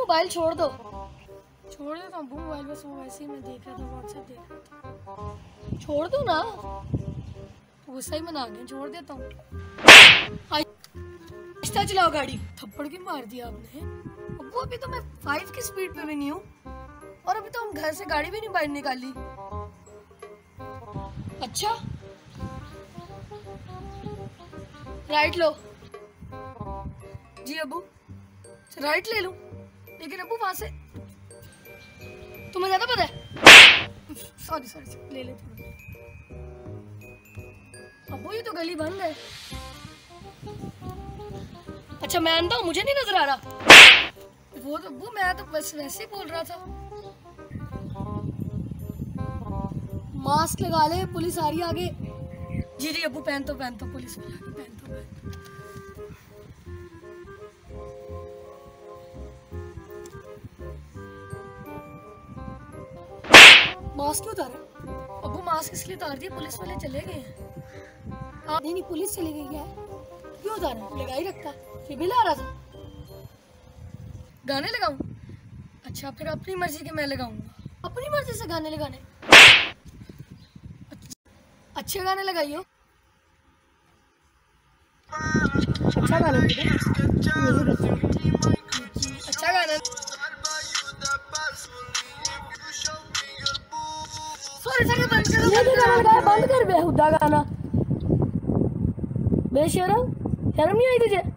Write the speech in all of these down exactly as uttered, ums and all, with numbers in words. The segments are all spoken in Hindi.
मोबाइल छोड़ दो। छोड़ देता हूँ मोबाइल, बस वो वैसे ही मैं देख रहा था, व्हाट्सएप देख रहा था। छोड़ दो ना, गुस्सा ही मना गया, छोड़ देता हूँ। आहिस्ता चलाओ गाड़ी। थप्पड़ क्यों मार दिया आपने? वो अभी तो मैं फाइव की स्पीड पे भी नहीं हूँ, और अभी तो हम घर से गाड़ी भी नहीं बाहर निकाली। अच्छा राइट लो। जी अबू, राइट ले लूं, लेकिन अबू वहां से तुम्हें ज्यादा पता है। सॉरी सॉरी ले लेती हूँ। अबू ये तो गली बंद है। अच्छा मैं अंधा हूँ, मुझे नहीं नजर आ रहा। वो तो वो मैं तो बस वैसे ही बोल रहा था। मास्क लगा ले, पुलिस आ रही है आगे। जी जी अबू पहन तो पहन तो पुलिस वाला पहन तो पहन। मास्क क्यों उतारे? अबू मास्क इसलिए उतार दिया, पुलिस वाले चले गए हैं। हाँ नहीं नहीं पुलिस चली गई है, क्यों उतारा? लगा ही रखता, फिर बिल आ रहा था। गाने लगाऊं? अच्छा फिर अपनी मर्जी के मैं लगाऊंगा। अपनी मर्जी से गाने लगाने? अच्छे गाने लगाइयो। अच्छा गाना अच्छा गाना। सॉरी सॉरी बंद करो। ये गाना लगाया, बंद कर बेहुदा गाना। बेशरम, शर्म नहीं आई तुझे?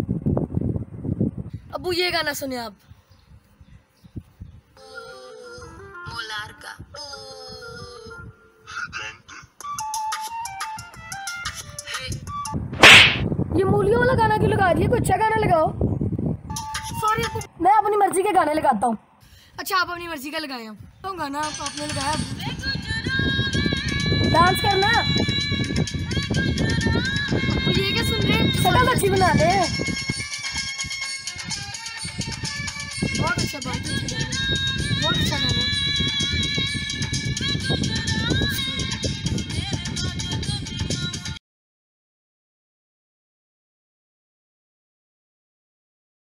अबू ये गाना सुने आप। ये मूलियों वाला गाना क्यों लगा दिया? कोई अच्छा गाना लगाओ। सॉरी मैं अपनी मर्जी के गाने लगाता हूँ। अच्छा आप अपनी मर्जी का लगाए तो गाना तो आपने लगाया। डांस करना। ये क्या सुन रहे हैं? सदा अच्छी बना ले।